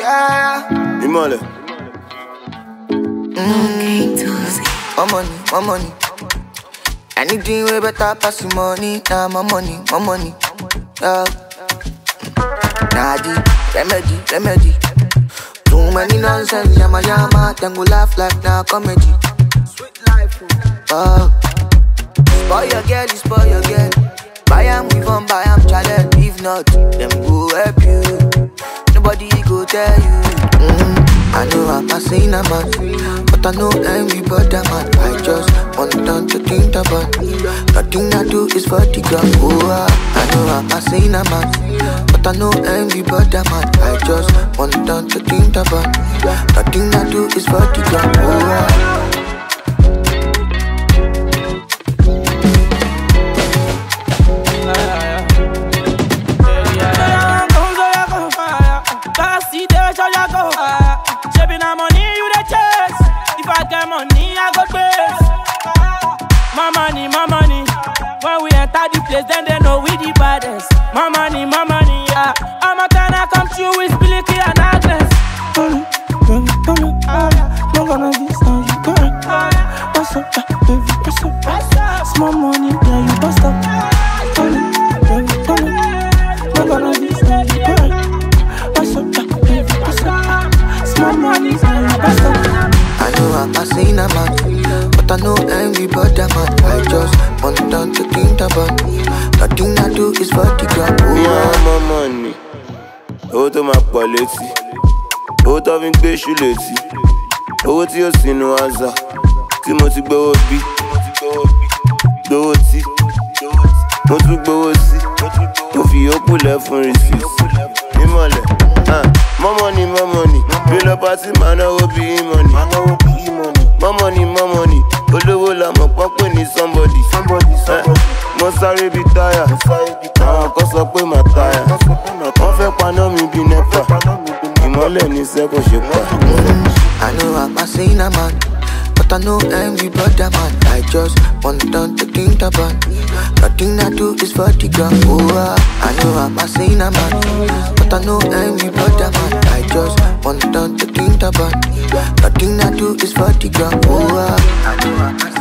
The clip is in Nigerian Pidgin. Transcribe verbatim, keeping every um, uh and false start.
yeah. Imole. Mm. My money, my money. Anything way better pass the money. Nah, my money, my money. Yeah. Nadi, remedy, remedy. Too many nonsense, yama yama. Then go laugh like na comedy. Sweet life, oh. Spoil your girl, you spoil your girl. Buy am, we won't buy am, challenge. If not, them go help you. Nobody go tell you. Mm-hmm. I know I'm passing a man, but I know every brother man. I just want them to think about. Nothing I do is for the gram. Oh, I know I'm passing a man, but I know every brother man. I just want them to think about. Nothing I do is for the gram. Oh, then they know we the baddest. My money, my money, yeah. I'm a kind of come through with Billy and Agnes. Money, money, money, no gonna be sound you correct. What's up, baby, what's up? Small money, yeah, you bust up. Money, money, money, no gonna be sound you correct. What's up, baby, what's up? Small money, yeah, you bust up. I know I'm passing a man, but I know every brother man. I just want them to think about. Nothing I do is for the gram. Me and my money. Owó tó máa pọ̀ létí. Owó tó fi ń gbé ṣú létí. Owó tí ó sínú àzà. Tí mo ti gbówó bí. Gbówó tí. Mo tún gbówó sí. Mo fi yókù lẹ̀ fún rìsíìsì. Ìmọ̀lẹ̀. More money, more money. Build up party, man, I will be money. More money, more money. Olówó la mọ̀ pọ́pẹ́ ní somebody. Mo sáré bí táyà. Àwọn kan sọ pé màá táyà. Wọ́n fẹ́ paná mi bí nẹ́pà. Ìmọ́lẹ̀ ní sẹ́kọ̀ ṣe pa. I know I'm passing a man, but I know every brother man. I just want them to think about. Nothing I do is for the gram. Oh, I know I'm passing a man, but I know every brother man. I just want them to think about. Nothing I do is for the gram. Oh, I know I'm